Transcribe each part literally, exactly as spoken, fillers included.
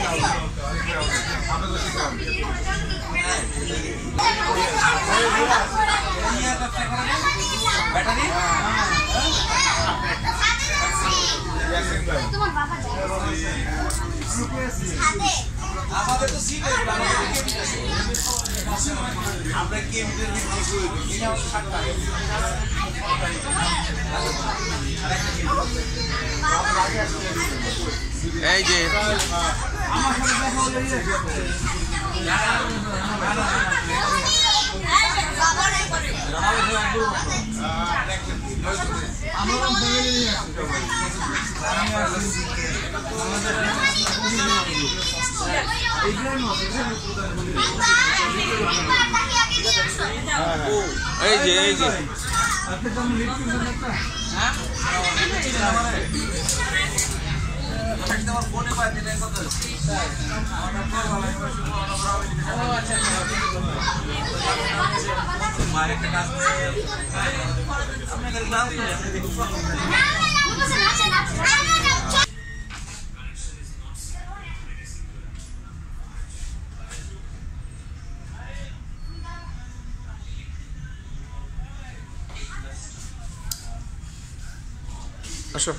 আমাদের তো সিট আছে আমরা গেম এই যে এই যে এই যে ফোনে পাই দিলেন কত মায়ের একটা কাজ আপনাদের নাম আসো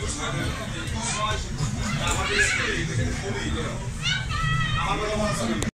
আমাদের